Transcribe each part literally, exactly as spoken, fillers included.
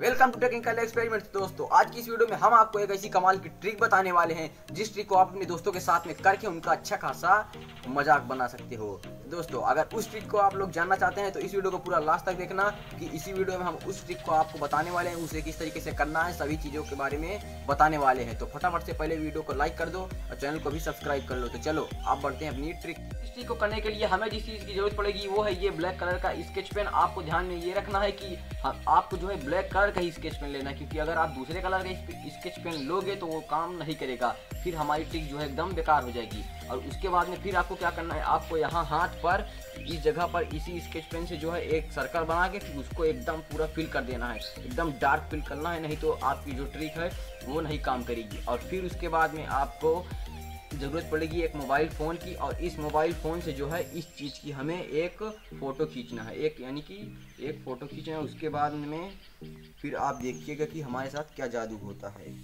Welcome to technical experiments. दोस्तों, आज की इस वीडियो में हम आपको एक ऐसी कमाल की ट्रिक बताने वाले हैं जिस ट्रिक को आप अपने दोस्तों के साथ में करके उनका अच्छा खासा मजाक बना सकते हो। दोस्तों, अगर उस ट्रिक को आप लोग जानना चाहते हैं तो इस वीडियो को पूरा लास्ट तक देखना कि इसी वीडियो में हम उस ट्रिक को आपको बताने वाले हैं, उसे किस तरीके से करना है, सभी चीज़ों के बारे में बताने वाले हैं। तो फटाफट से पहले वीडियो को लाइक कर दो और चैनल को भी सब्सक्राइब कर लो। तो चलो आप बढ़ते हैं अपनी ट्रिक। इस ट्रिक को करने के लिए हमें जिस चीज़ की जरूरत पड़ेगी वो है ये ब्लैक कलर का स्केच पेन। आपको ध्यान में ये रखना है कि आपको जो है ब्लैक कलर का ही स्केच पेन लेना है, क्योंकि अगर आप दूसरे कलर का स्केच पेन लोगे तो वो काम नहीं करेगा, फिर हमारी ट्रिक जो है एकदम बेकार हो जाएगी। और उसके बाद में फिर आपको क्या करना है, आपको यहाँ हाथ पर इस जगह पर इसी स्केच पेन से जो है एक सर्कल बना के फिर उसको एकदम पूरा फिल कर देना है, एकदम डार्क फिल करना है, नहीं तो आपकी जो ट्रिक है वो नहीं काम करेगी। और फिर उसके बाद में आपको ज़रूरत पड़ेगी एक मोबाइल फ़ोन की, और इस मोबाइल फ़ोन से जो है इस चीज़ की हमें एक फ़ोटो खींचना है, एक यानी कि एक फ़ोटो खींचना है। उसके बाद में फिर आप देखिएगा कि हमारे साथ क्या जादू होता है।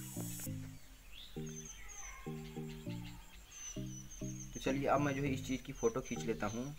तो चलिए अब मैं जो है इस चीज़ की फ़ोटो खींच लेता हूँ।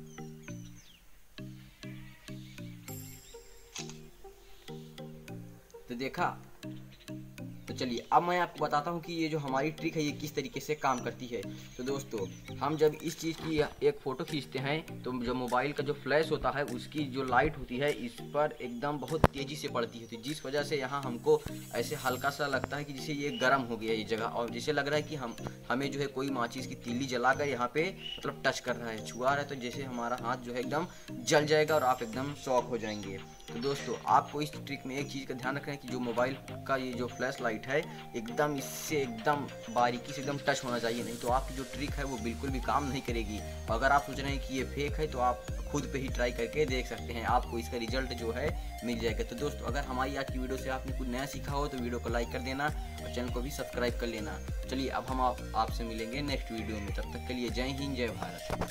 तो देखा, तो चलिए अब मैं आपको बताता हूँ कि ये जो हमारी ट्रिक है ये किस तरीके से काम करती है। तो दोस्तों, हम जब इस चीज़ की एक फ़ोटो खींचते हैं तो जो मोबाइल का जो फ्लैश होता है उसकी जो लाइट होती है इस पर एकदम बहुत तेज़ी से पड़ती है, तो जिस वजह से यहाँ हमको ऐसे हल्का सा लगता है कि जैसे ये गर्म हो गया ये जगह, और जैसे लग रहा है कि हम हमें जो है कोई माचिस की तीली जलाकर यहाँ पे मतलब टच कर रहा है, छुआ रहा है, तो जैसे हमारा हाथ जो है एकदम जल जाएगा और आप एकदम शॉक हो जाएंगे। तो दोस्तों, आपको इस ट्रिक में एक चीज़ का ध्यान रखना है कि जो मोबाइल का ये जो फ्लैश लाइट है एकदम इससे एकदम बारीकी से एकदम टच होना चाहिए, नहीं तो आपकी जो ट्रिक है वो बिल्कुल भी काम नहीं करेगी। अगर आप सोच रहे हैं कि ये फेक है तो आप खुद पे ही ट्राई करके देख सकते हैं, आपको इसका रिजल्ट जो है मिल जाएगा। तो दोस्तों, अगर हमारी आज की वीडियो से आपने कुछ नया सीखा हो तो वीडियो को लाइक कर देना और चैनल को भी सब्सक्राइब कर लेना। चलिए अब हम आप, आपसे मिलेंगे नेक्स्ट वीडियो में, तब तक के लिए जय हिंद, जय भारत।